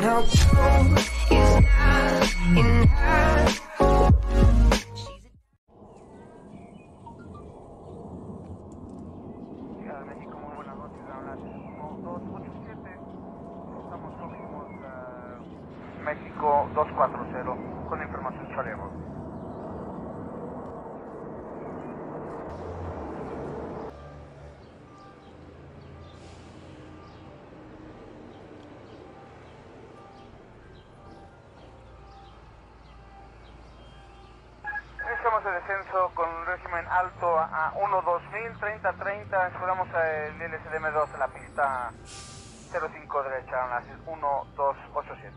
how cold is not in her. Ciudad de México, muy buenas noches, habla 1287, estamos próximos a México 240, con información Chalevo. Estamos de descenso con régimen alto a 1-2000, 30-30, esperamos el LSDM2 en la pista 05 derecha, en las 1287.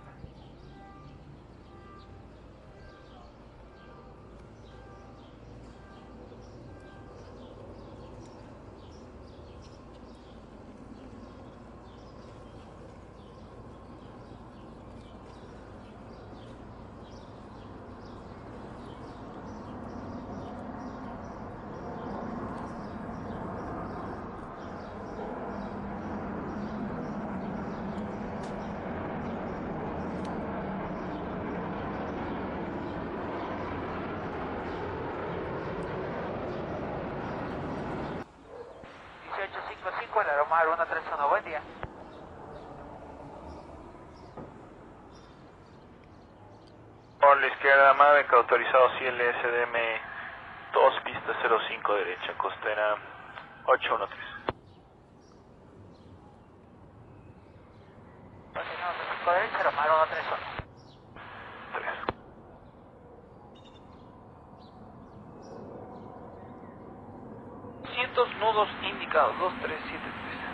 El Aromar 131, buen día. Por la izquierda, Mavic, autorizado CLSDM 2, pista 05 derecha, costera 813. Derecha, Aromar 131. 3. Nudos indicados, 2373.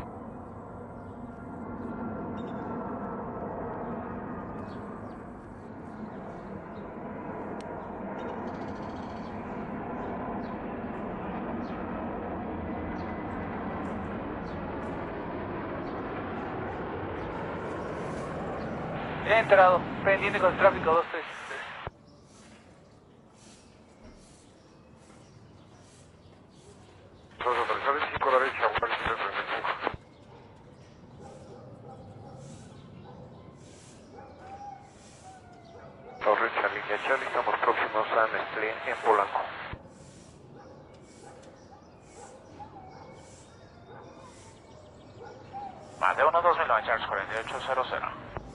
He entrado, pendiente con el tráfico 233. Torres, alineación, estamos próximos a Nestlé en Polanco. Más de 1-2000, Charles 4800.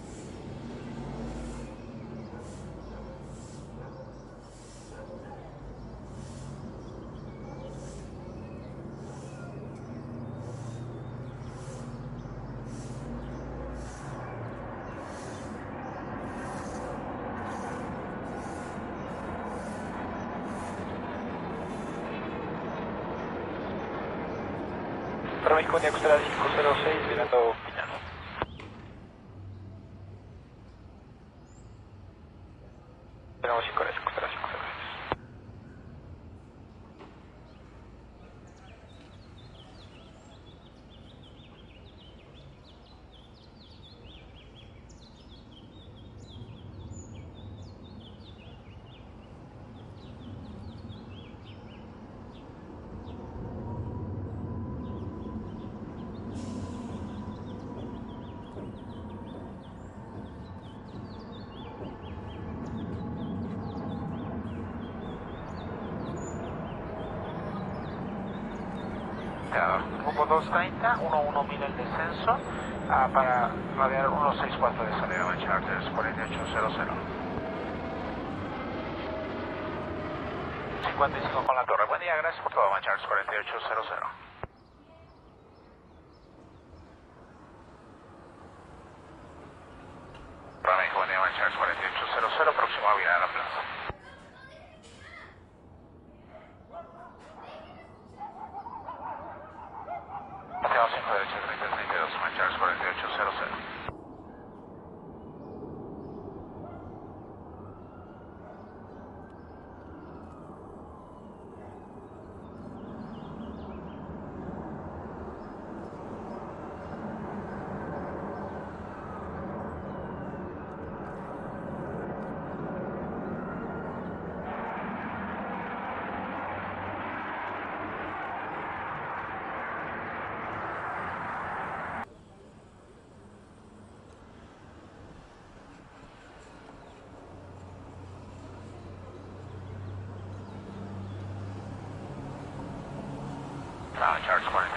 Para México, costera 506, llegando Pinano. Tenemos 5 horas, costera 506. Rumbo 230, 11000 el descenso, para radiar 164 de salida, Charters 4800. 55 con la torre. Buen día, gracias por todo, Charters 4800. Para México, buen día, Charters 4800, próximo a Villa de la Plaza. Hacia 5 derecha, 3032, Charles 4800.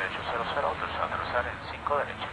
derecho 00, autorizado a aterrizar en 5 derecho.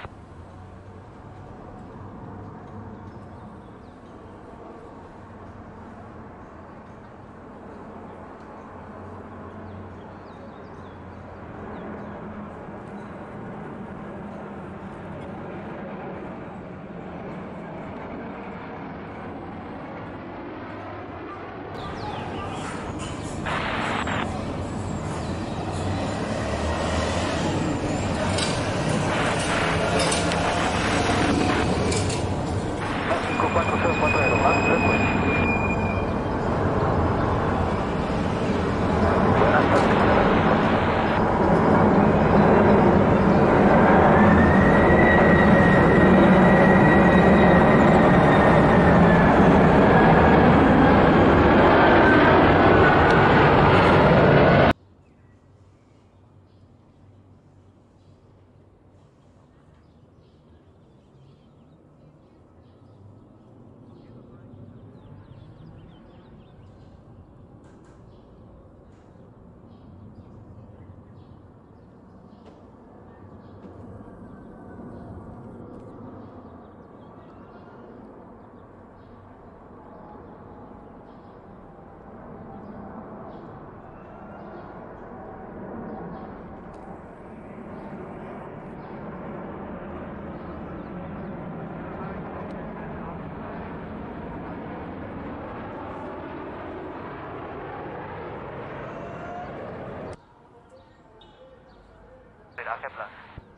Hacia Plaza.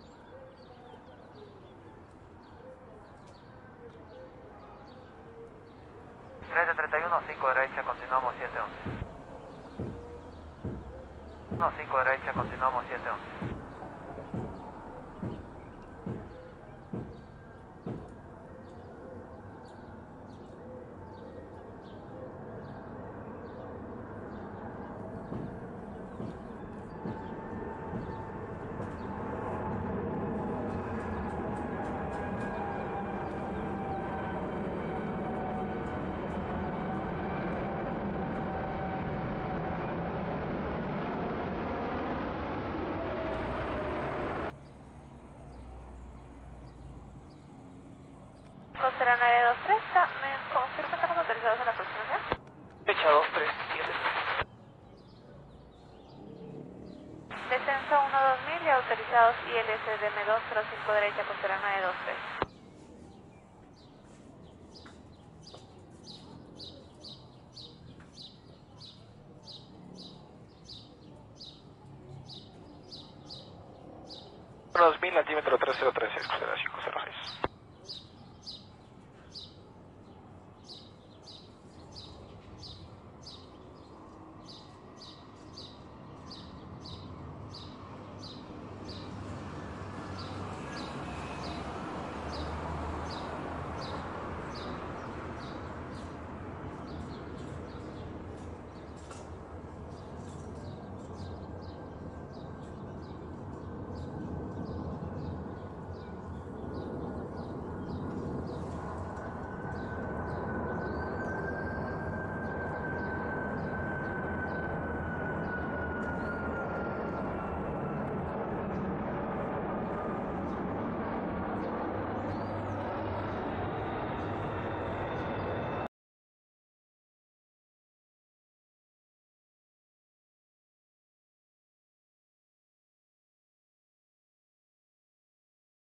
3 de 31, 5 derecha, continuamos 711. No, 5 derecha, continuamos 711. Costera 923, ¿me confirma que estamos autorizados a la aproximación? Fecha 237. Descenso 1-2000 y autorizados ILS DM205 derecha, costera 923. Unos 1000, altímetro 3036, costera 506.